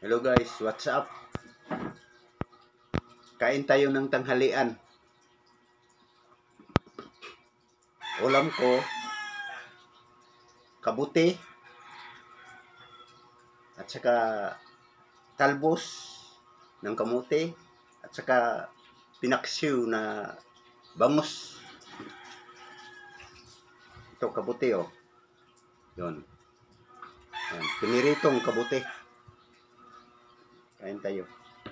Hello guys, what's up? Kain tayo ng tanghalian. Ulam ko, kabuti, at saka talbos ng kamote, at saka pinaksiw na bangus. Ito kabuti oh. Yun. Yan. Piniritong kabuti. Kain tayo.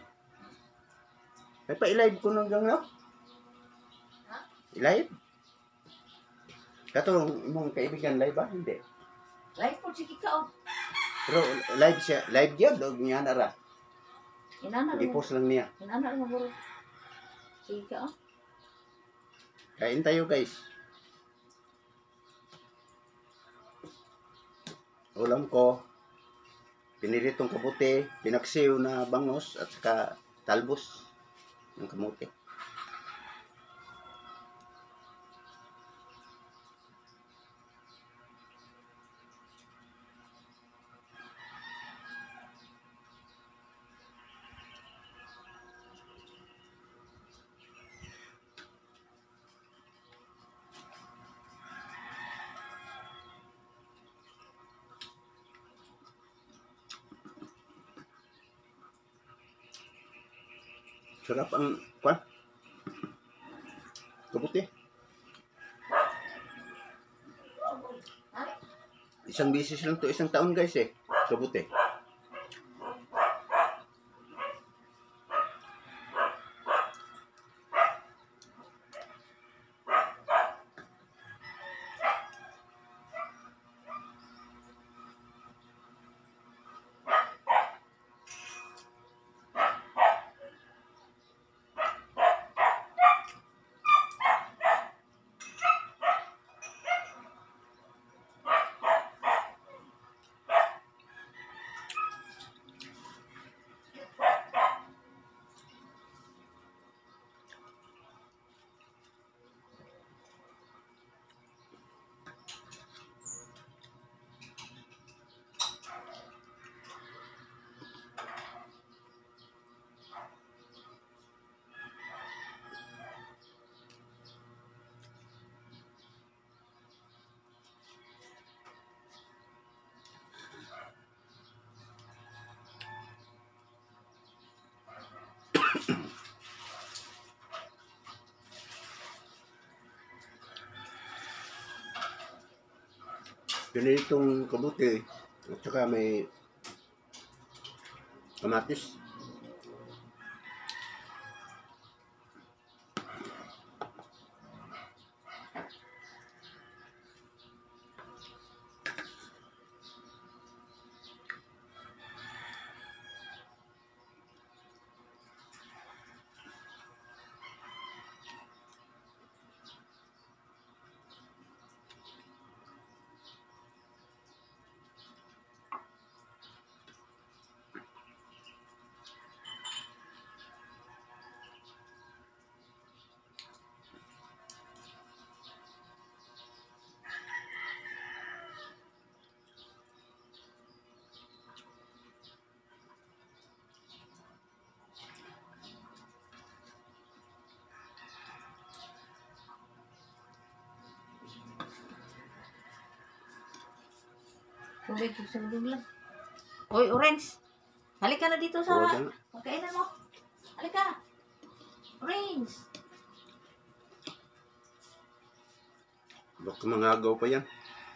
May pa-i-live ko nang gano'n? I-live? Katong imong kaibigan live ba? Hindi. Live po sige ka oh. Pero live siya. Live yun. Dog niya na ra. Inana rin mo. I-post lang niya. Inana rin mo bro. Sige ka oh. Kain tayo guys. Ulam ko, piniritong kabuti, pinaksiw na bangus, at saka talbos ng kamote. Sarap ang kwan. Kabuti. Isang bisis lang to, isang taon guys eh. Kabuti. Pinitong kabuti, at saka may kamatis. Tubig, tubig lang. Hoy, Orange. Halika na dito sa pagkainan mo. Halika. Orange. Baka mangagaw pa yan.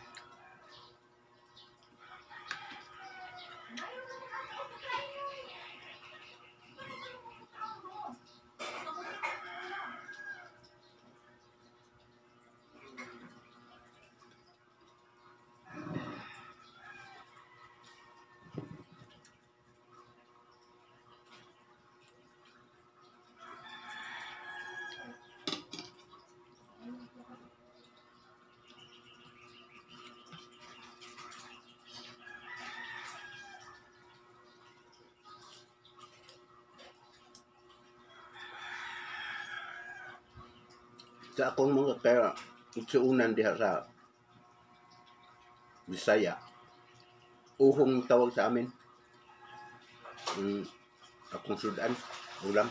Sa akong mga kaya itsuunan diha sa Bisaya, uhong tawag sa amin. akong sudan, ulam.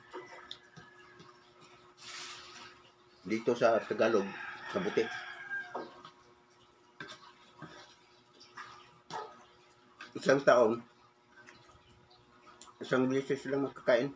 Dito sa Tagalog, kabuti. Isang taon, isang beses lang makakain.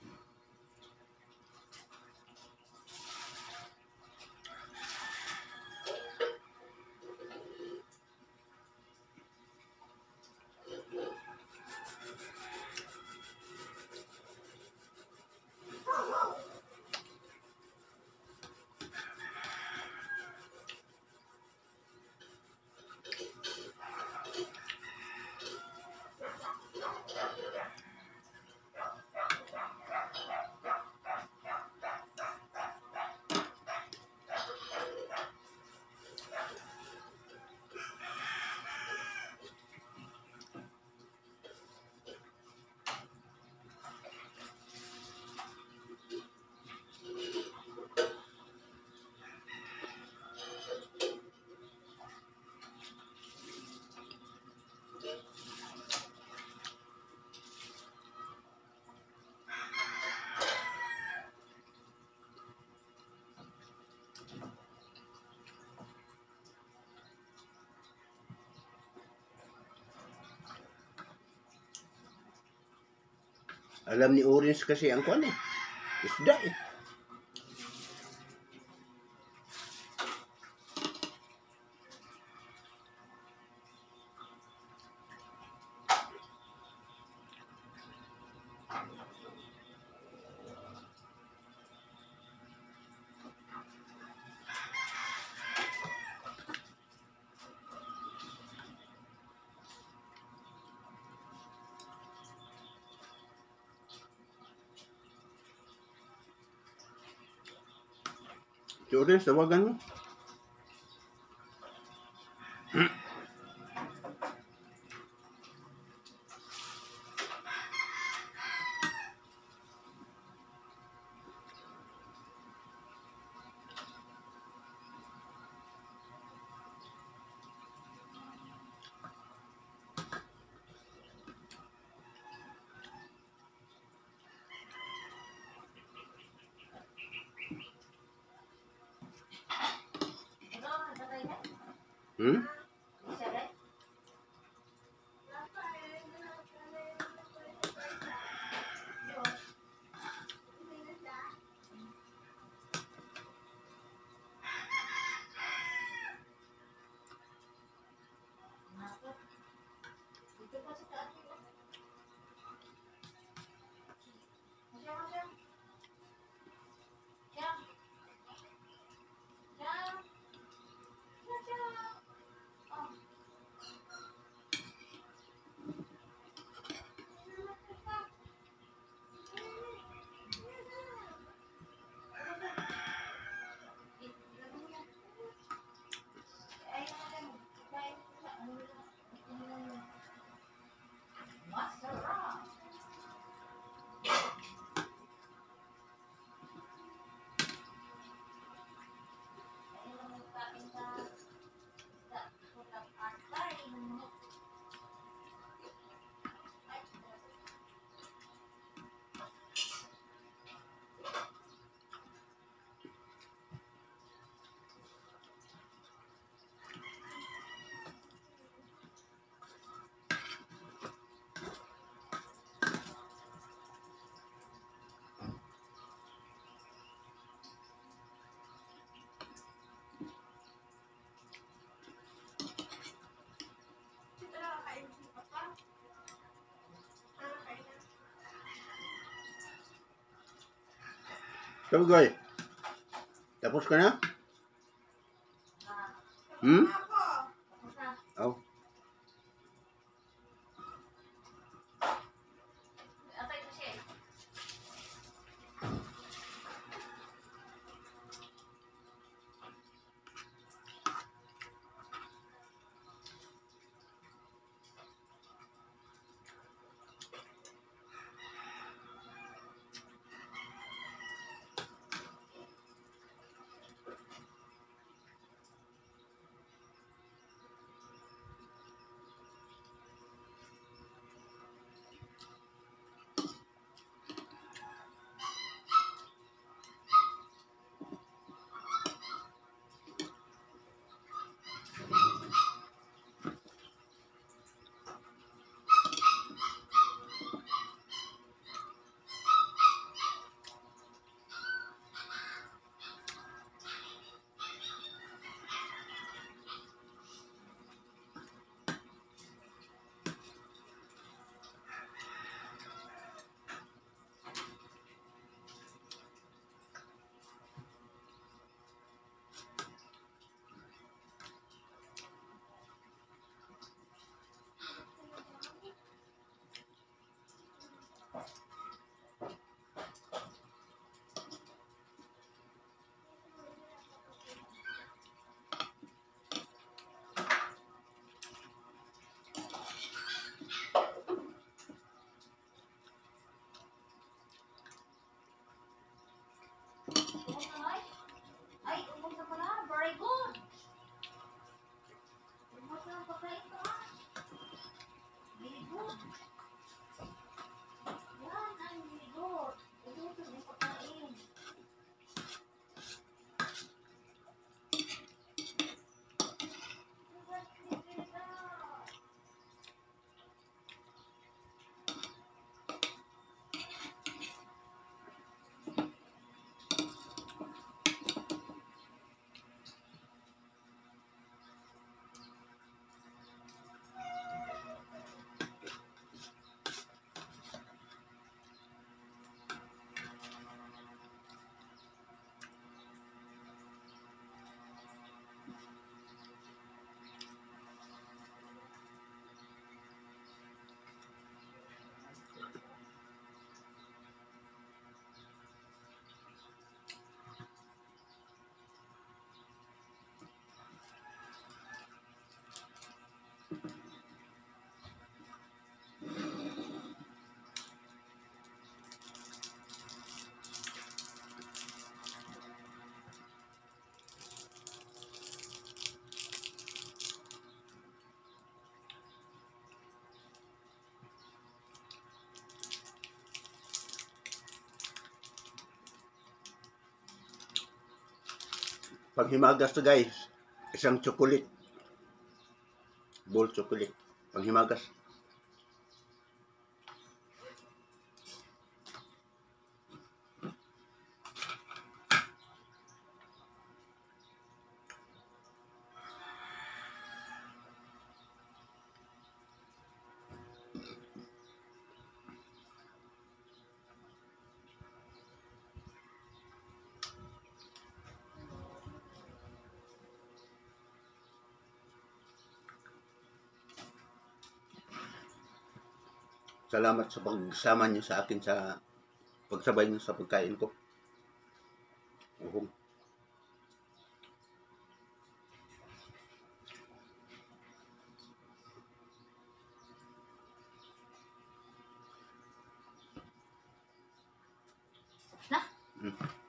Alam ni Orange kasi ang kwan eh. Isda eh. Si Orange, tawagan mo. Hmm? Kabugoy, tapos ka na? Hmm? Oh. Pag himagas to guys, isang chocolate. Bowl chocolate. Pag himagas. Salamat sa pagsama niyo sa akin sa pagsabay niyo sa pagkain ko. Uhum. Na? Mm.